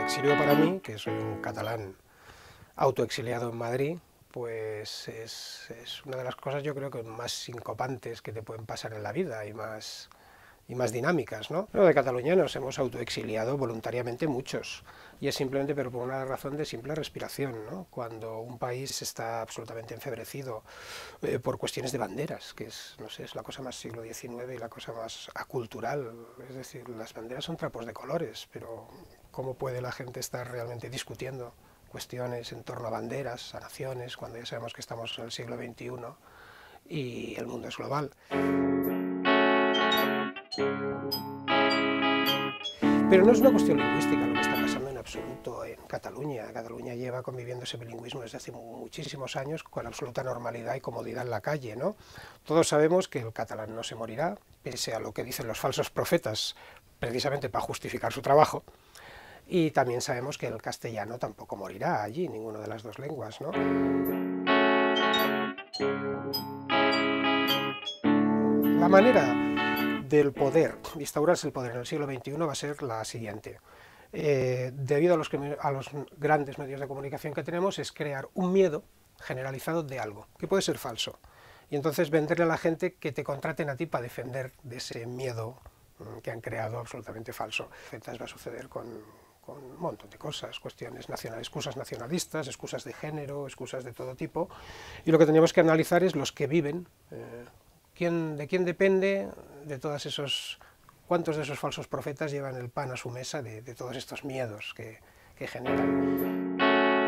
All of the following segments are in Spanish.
exilio para mí, que soy un catalán autoexiliado en Madrid, pues es una de las cosas yo creo que más sincopantes que te pueden pasar en la vida y más dinámicas, ¿no? Pero de Cataluña nos hemos autoexiliado voluntariamente muchos, y es simplemente pero por una razón de simple respiración, ¿no? Cuando un país está absolutamente enfebrecido por cuestiones de banderas, que es, no sé, es la cosa más siglo XIX y la cosa más acultural, es decir, las banderas son trapos de colores, pero ¿cómo puede la gente estar realmente discutiendo cuestiones en torno a banderas, a naciones, cuando ya sabemos que estamos en el siglo XXI y el mundo es global? Pero no es una cuestión lingüística lo que está pasando en absoluto en Cataluña. Cataluña lleva conviviendo ese bilingüismo desde hace muchísimos años con absoluta normalidad y comodidad en la calle, ¿no? Todos sabemos que el catalán no se morirá, pese a lo que dicen los falsos profetas, precisamente para justificar su trabajo. Y también sabemos que el castellano tampoco morirá allí, ninguna de las dos lenguas, ¿no? La manera del poder, de instaurarse el poder en el siglo XXI va a ser la siguiente. Debido a los grandes medios de comunicación que tenemos, es crear un miedo generalizado de algo, que puede ser falso. Y entonces venderle a la gente que te contraten a ti para defender de ese miedo que han creado absolutamente falso. Va a suceder con un montón de cosas, cuestiones nacionales, excusas nacionalistas, excusas de género, excusas de todo tipo. Y lo que tenemos que analizar es los que viven, de quién depende de todos esos, cuántos de esos falsos profetas llevan el pan a su mesa de todos estos miedos que generan.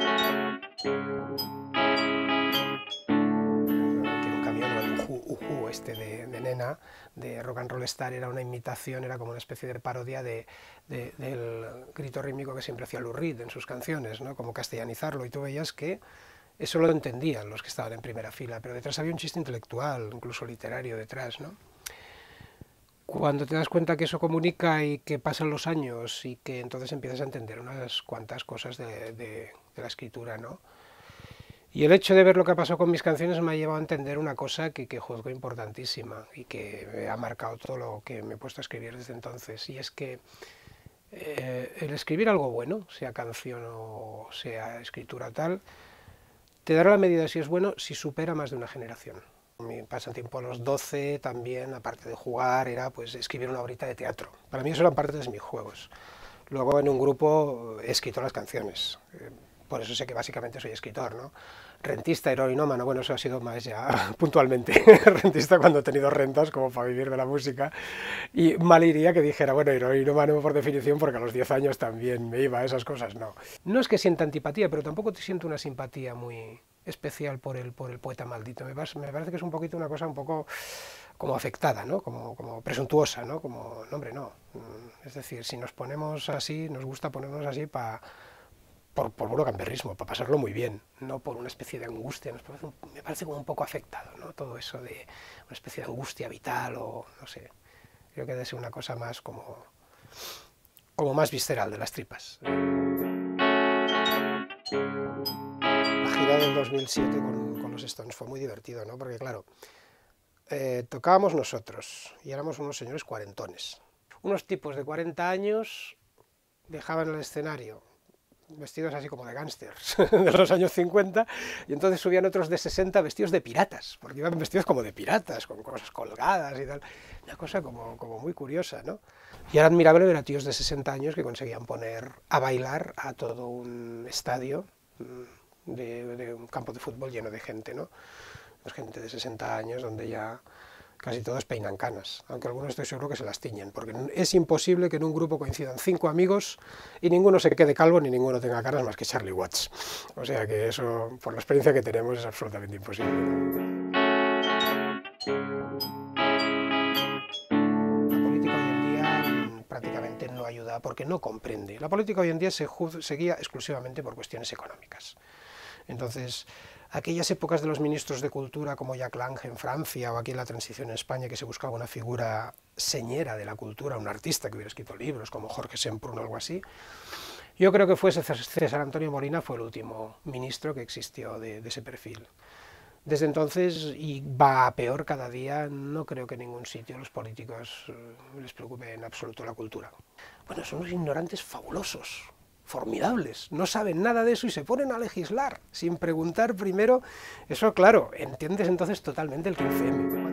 Que un camión o el uhu este de Nena, de Rock and Roll Star, era una imitación, era como una especie de parodia del grito rítmico que siempre hacía Lou Reed en sus canciones, ¿no? Como castellanizarlo, y tú veías que eso lo entendían los que estaban en primera fila, pero detrás había un chiste intelectual, incluso literario detrás, ¿no? Cuando te das cuenta que eso comunica y que pasan los años y que entonces empiezas a entender unas cuantas cosas de la escritura, ¿no? Y el hecho de ver lo que ha pasado con mis canciones me ha llevado a entender una cosa que juzgo importantísima y que ha marcado todo lo que me he puesto a escribir desde entonces, y es que el escribir algo bueno, sea canción o sea escritura o tal, te dará la medida de si es bueno si supera más de una generación. Mi pasatiempo a los 12 también, aparte de jugar, era pues escribir una horita de teatro. Para mí eso eran parte de mis juegos. Luego en un grupo he escrito las canciones. Por eso sé que básicamente soy escritor, ¿no? Rentista, heroinómano, bueno, eso ha sido más ya puntualmente. Rentista cuando he tenido rentas como para vivir de la música. Y mal iría que dijera, bueno, heroinómano por definición, porque a los 10 años también me iba a esas cosas, no. No es que sienta antipatía, pero tampoco te siento una simpatía muy especial por el poeta maldito. Me parece que es un poquito una cosa un poco como afectada, ¿no? Como presuntuosa, ¿no? Como, no, hombre, no. Es decir, si nos ponemos así, nos gusta ponernos así por puro gamberrismo, para pasarlo muy bien, no por una especie de angustia. Me parece como un poco afectado, ¿no? Todo eso de una especie de angustia vital o no sé. Creo que debe ser una cosa más como más visceral de las tripas. La gira del 2007 con los Stones fue muy divertido, ¿no? Porque claro, tocábamos nosotros y éramos unos señores cuarentones. Unos tipos de 40 años dejaban el escenario vestidos así como de gángsters de los años 50, y entonces subían otros de 60 vestidos de piratas, porque iban vestidos como de piratas, con cosas colgadas y tal, una cosa como muy curiosa, ¿no? Y era admirable ver a tíos de 60 años que conseguían poner a bailar a todo un estadio de un campo de fútbol lleno de gente, ¿no? Pues gente de 60 años donde ya casi todos peinan canas, aunque algunos estoy seguro que se las tiñen, porque es imposible que en un grupo coincidan 5 amigos y ninguno se quede calvo ni ninguno tenga canas más que Charlie Watts. O sea que eso, por la experiencia que tenemos, es absolutamente imposible. La política hoy en día prácticamente no ayuda porque no comprende. La política hoy en día se guía exclusivamente por cuestiones económicas. Entonces, aquellas épocas de los ministros de cultura como Jacques Lange en Francia o aquí en la transición en España, que se buscaba una figura señera de la cultura, un artista que hubiera escrito libros como Jorge Semprún o algo así, yo creo que César Antonio Molina fue el último ministro que existió de ese perfil. Desde entonces, y va a peor cada día, no creo que en ningún sitio los políticos les preocupe en absoluto la cultura. Bueno, son unos ignorantes fabulosos, formidables, no saben nada de eso y se ponen a legislar sin preguntar primero. Eso, claro, entiendes entonces totalmente el 15M.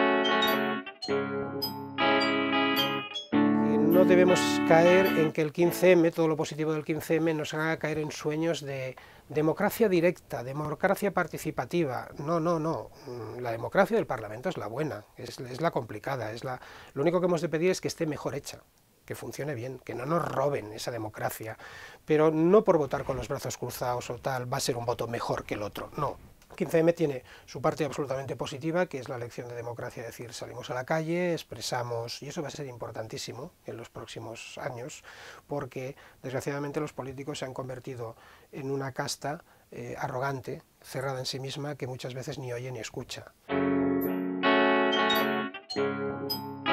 No debemos caer en que el 15M, todo lo positivo del 15M, nos haga caer en sueños de democracia directa, democracia participativa. No, no, no. La democracia del Parlamento es la buena, es la complicada. Lo único que hemos de pedir es que esté mejor hecha, que funcione bien, que no nos roben esa democracia. Pero no por votar con los brazos cruzados o tal, va a ser un voto mejor que el otro. No. 15M tiene su parte absolutamente positiva, que es la lección de democracia, es decir, salimos a la calle, expresamos, y eso va a ser importantísimo en los próximos años, porque desgraciadamente los políticos se han convertido en una casta arrogante, cerrada en sí misma, que muchas veces ni oye ni escucha.